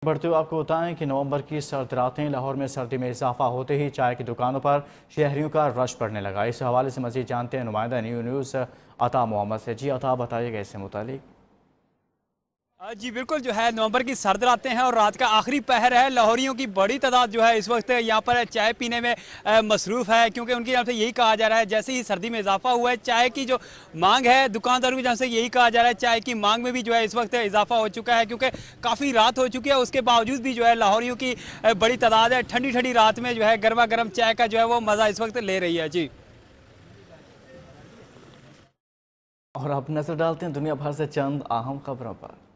बढ़ते हुए आपको बताएं कि नवंबर की सर्द रातें, लाहौर में सर्दी में इजाफा होते ही चाय की दुकानों पर शहरियों का रश पड़ने लगा। इस हवाले से मजीद जानते हैं नुमाइंदा न्यूज़ अता मोहम्मद से। जी अता, बताइएगा इससे मुतालिक। जी बिल्कुल, जो है नवंबर की सर्द रातें हैं और रात का आखिरी पहर है। लाहौरियों की बड़ी तादाद जो है इस वक्त यहाँ पर चाय पीने में मसरूफ़ है, क्योंकि उनकी यहाँ से यही कहा जा रहा है जैसे ही सर्दी में इजाफा हुआ है चाय की जो मांग है, दुकानदारों की जहाँ से यही कहा जा रहा है चाय की मांग में भी जो है इस वक्त इजाफा हो चुका है, क्योंकि काफ़ी रात हो चुकी है। उसके बावजूद भी जो है लाहौरियों की बड़ी तादाद है, ठंडी ठंडी रात में जो है गर्मा गर्म चाय का जो है वो मज़ा इस वक्त ले रही है। जी, और अब नजर डालते हैं दुनिया भर से चंद अहम खबरों पर।